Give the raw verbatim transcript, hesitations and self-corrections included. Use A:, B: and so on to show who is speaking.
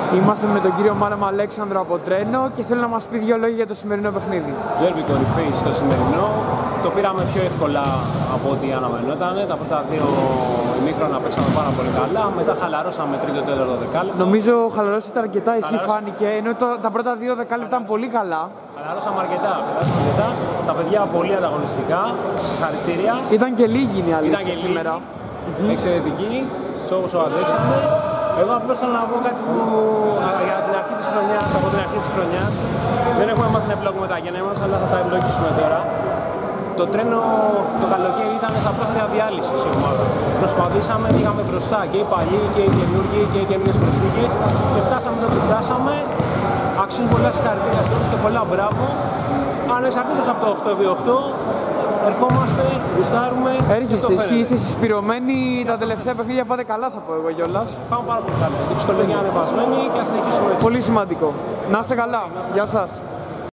A: Είμαστε με τον κύριο Μάνο Αλέξανδρο από Τρένο και θέλω να μας πει δύο λόγια για το σημερινό παιχνίδι.
B: Ντέρμπι κορυφή στο σημερινό. Το πήραμε πιο εύκολα από ό,τι αναμενόταν. Τα πρώτα δύο ημίχρονα παίξαμε πάρα πολύ καλά. Μετά χαλαρώσαμε τρίτο τέταρτο δεκάλεπτο.
A: Νομίζω χαλαρώσατε αρκετά, εσύ φάνηκε. Ενώ το, τα πρώτα δύο δεκάλεπτα ήταν πολύ καλά.
B: Χαλαρώσαμε αρκετά, αρκετά. Τα παιδιά πολύ ανταγωνιστικά. Χαρακτήρια.
A: Ήταν και λίγοι οι άλλοι σήμερα.
B: Mm-hmm. Εξαιρετικοί, όσο αντέξαμε. Εγώ απλώς θέλω να πω κάτι που για την αρχή της χρονιάς, από την αρχή της χρονιάς δεν έχουμε μάθει να επιλογούμε τα γενναία μας, αλλά θα τα επιλογίσουμε τώρα. Το Τρένο το καλοκαίρι ήταν σαν πρόχειρη διάλυση η ομάδα. Προσπαθήσαμε, πήγαμε μπροστά και οι παλιοί και οι καινούργοι και οι καινούργιες προσθήκες και φτάσαμε εδώ που φτάσαμε. Αξίζουν πολλά συγχαρητήρια σε όλους και πολλά μπράβο. Ανεξαρτήτως από το οκτώ επί οκτώ, ερχόμαστε, γουστάρουμε.
A: Έρχεστε, εσείς είστε συσπηρωμένοι, τα τελευταία παιχνίδια πάτε καλά, θα πω εγώ κιόλας.
B: Πάμε πάρα πολύ καλά. Η ψυχολογία ανεβασμένη και να συνεχίσουμε έτσι.
A: Πολύ σημαντικό. Να είστε καλά. Γεια σας.